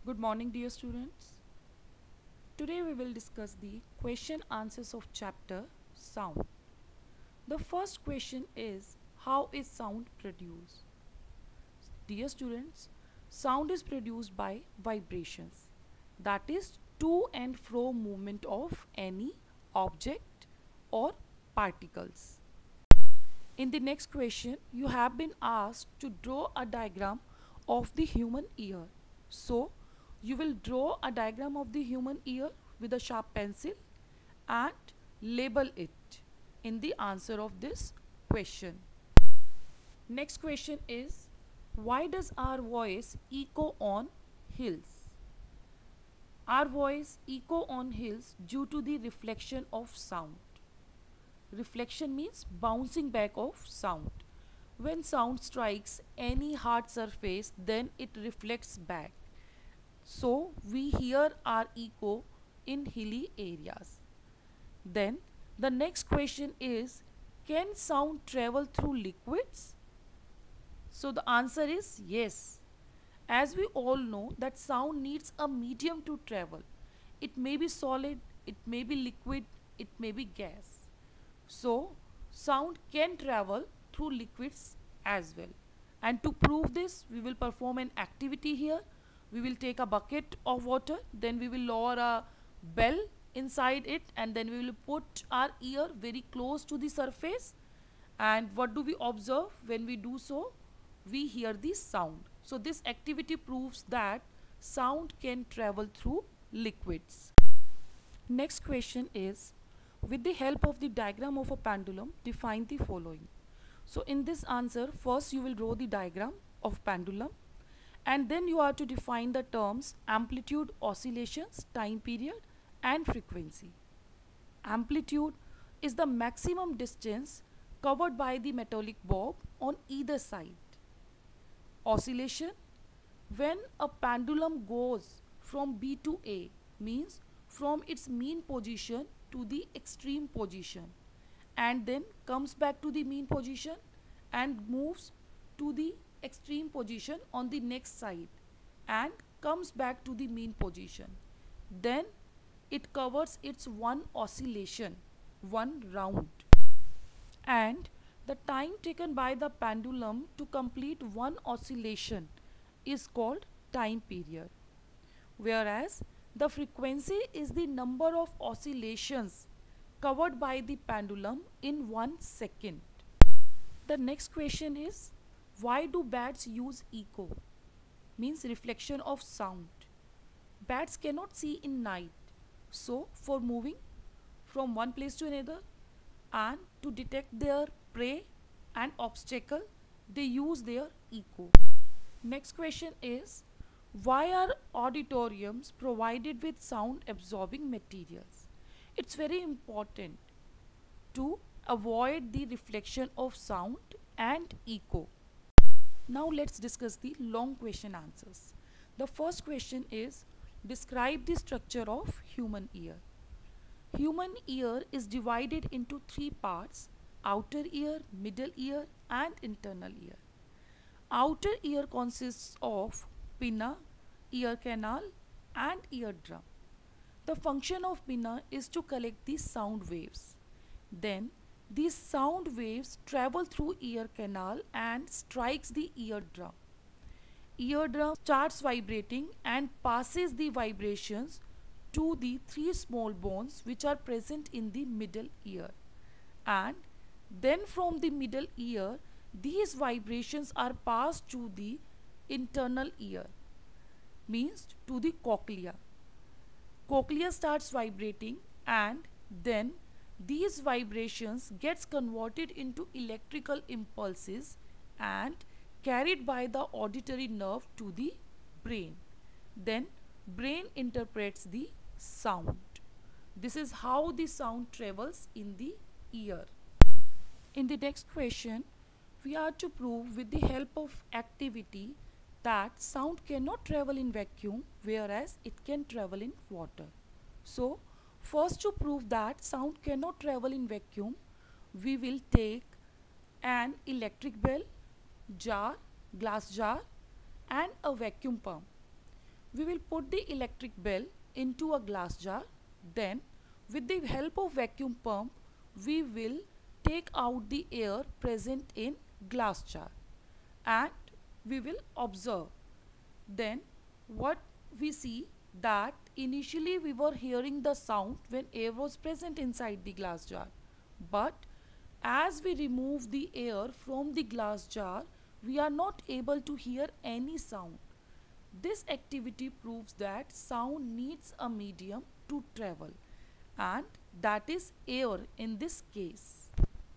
Good morning, dear students. Today we will discuss the question answers of chapter Sound. The first question is, how is sound produced? Dear students, sound is produced by vibrations, that is to and fro movement of any object or particles. In the next question, you have been asked to draw a diagram of the human ear. So, you will draw a diagram of the human ear with a sharp pencil and label it in the answer of this question. Next question is, why does our voice echo on hills? Our voice echo on hills due to the reflection of sound. Reflection means bouncing back of sound. When sound strikes any hard surface, then it reflects back. So we hear our echo in hilly areas. Then the next question is, can sound travel through liquids? So the answer is yes. As we all know that sound needs a medium to travel. It may be solid, it may be liquid, it may be gas. So sound can travel through liquids as well. And to prove this, we will perform an activity here. We will take a bucket of water, then we will lower a bell inside it, and then we will put our ear very close to the surface. And what do we observe when we do so? We hear the sound. So this activity proves that sound can travel through liquids. Next question is, with the help of the diagram of a pendulum, define the following. So in this answer, first you will draw the diagram of pendulum, and then you are to define the terms amplitude, oscillations, time period and frequency. Amplitude is the maximum distance covered by the metallic bob on either side. Oscillation, when a pendulum goes from B to A, means from its mean position to the extreme position, and then comes back to the mean position and moves to the extreme position on the next side and comes back to the mean position. Then it covers its one oscillation, one round. And the time taken by the pendulum to complete one oscillation is called time period. Whereas the frequency is the number of oscillations covered by the pendulum in 1 second. The next question is, why do bats use echo? Means reflection of sound. Bats cannot see in night. So for moving from one place to another and to detect their prey and obstacle, they use their echo. Next question is, why are auditoriums provided with sound absorbing materials? It's very important to avoid the reflection of sound and echo. Now let's discuss the long question answers. The first question is, describe the structure of human ear. Human ear is divided into three parts: outer ear, middle ear and internal ear. Outer ear consists of pinna, ear canal and eardrum. The function of pinna is to collect the sound waves. Then these sound waves travel through ear canal and strikes the eardrum. Eardrum starts vibrating and passes the vibrations to the three small bones which are present in the middle ear. And then from the middle ear, these vibrations are passed to the internal ear, means to the cochlea. Cochlea starts vibrating and then these vibrations gets converted into electrical impulses and carried by the auditory nerve to the brain. Then brain interprets the sound. This is how the sound travels in the ear. In the next question, we are to prove with the help of activity that sound cannot travel in vacuum, whereas it can travel in water. So first, to prove that sound cannot travel in vacuum, we will take an electric bell, jar, glass jar and a vacuum pump. We will put the electric bell into a glass jar. Then with the help of vacuum pump, we will take out the air present in glass jar and we will observe. Then what we see that initially we were hearing the sound when air was present inside the glass jar, but as we remove the air from the glass jar, we are not able to hear any sound. This activity proves that sound needs a medium to travel, and that is air in this case.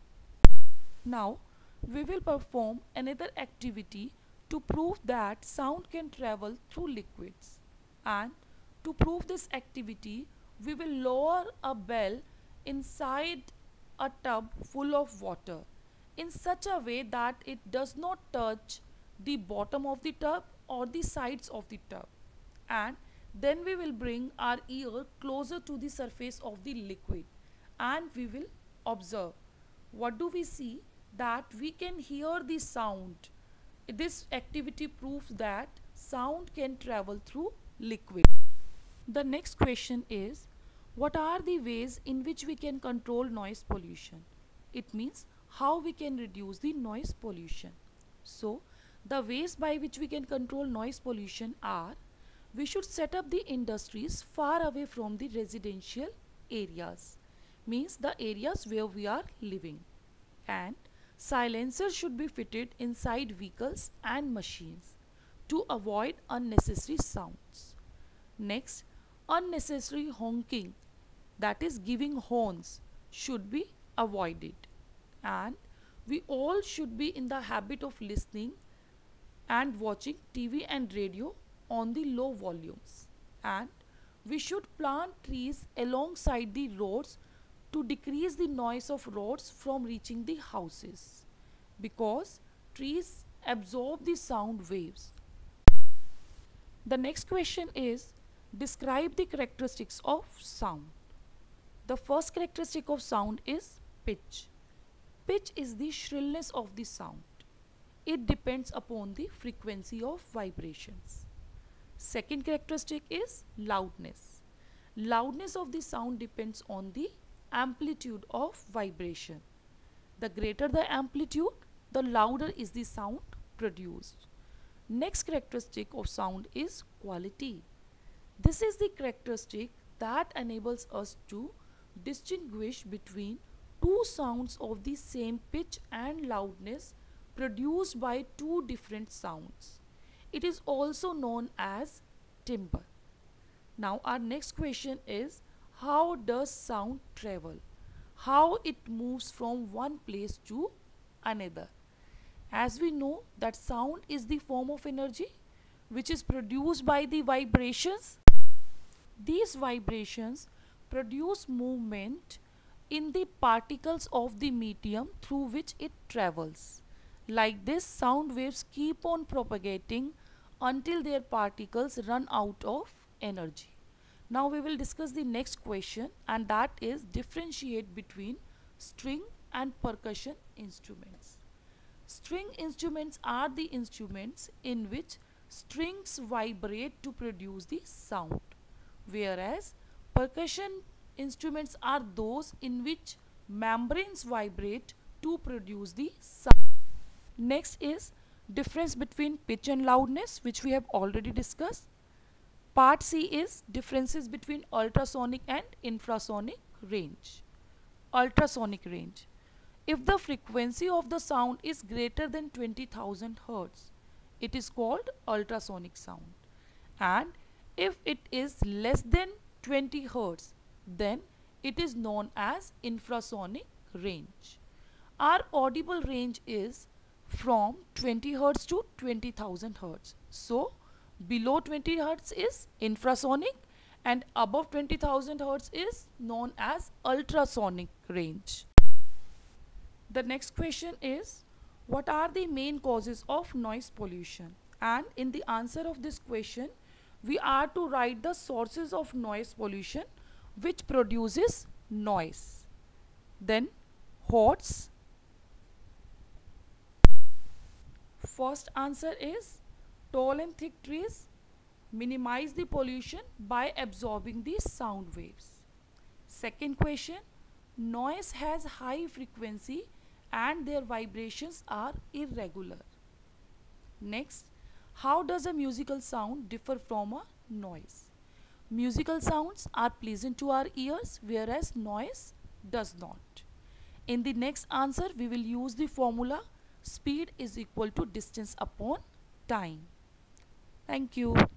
Now we will perform another activity to prove that sound can travel through liquids. And to prove this activity, we will lower a bell inside a tub full of water in such a way that it does not touch the bottom of the tub or the sides of the tub. And then we will bring our ear closer to the surface of the liquid and we will observe. What do we see? That we can hear the sound. This activity proves that sound can travel through liquid. The next question is, what are the ways in which we can control noise pollution? It means how we can reduce the noise pollution. So, the ways by which we can control noise pollution are, we should set up the industries far away from the residential areas, means the areas where we are living. And silencers should be fitted inside vehicles and machines to avoid unnecessary sounds. Next, unnecessary honking, that is giving horns, should be avoided. And we all should be in the habit of listening and watching TV and radio on the low volumes. And we should plant trees alongside the roads to decrease the noise of roads from reaching the houses, because trees absorb the sound waves. The next question is, describe the characteristics of sound. The first characteristic of sound is pitch. Pitch is the shrillness of the sound. It depends upon the frequency of vibrations. Second characteristic is loudness. Loudness of the sound depends on the amplitude of vibration. The greater the amplitude, the louder is the sound produced. Next characteristic of sound is quality. This is the characteristic that enables us to distinguish between two sounds of the same pitch and loudness produced by two different sounds. It is also known as timbre. Now our next question is, how does sound travel? How it moves from one place to another? As we know that sound is the form of energy which is produced by the vibrations. These vibrations produce movement in the particles of the medium through which it travels. Like this, sound waves keep on propagating until their particles run out of energy. Now we will discuss the next question, and that is differentiate between string and percussion instruments. String instruments are the instruments in which strings vibrate to produce the sound, whereas percussion instruments are those in which membranes vibrate to produce the sound. Next is difference between pitch and loudness, which we have already discussed. Part C is differences between ultrasonic and infrasonic range. Ultrasonic range. If the frequency of the sound is greater than 20,000 Hz, it is called ultrasonic sound. And if it is less than 20 Hz, then it is known as infrasonic range. Our audible range is from 20 Hz to 20,000 Hz. So, below 20 Hz is infrasonic and above 20,000 Hz is known as ultrasonic range. The next question is, what are the main causes of noise pollution? And in the answer of this question, we are to write the sources of noise pollution which produces noise. Then what's first answer is tall and thick trees. Minimize the pollution by absorbing the sound waves. Second question, noise has high frequency and their vibrations are irregular. Next, how does a musical sound differ from a noise? Musical sounds are pleasant to our ears, whereas noise does not. In the next answer, we will use the formula speed is equal to distance upon time. Thank you.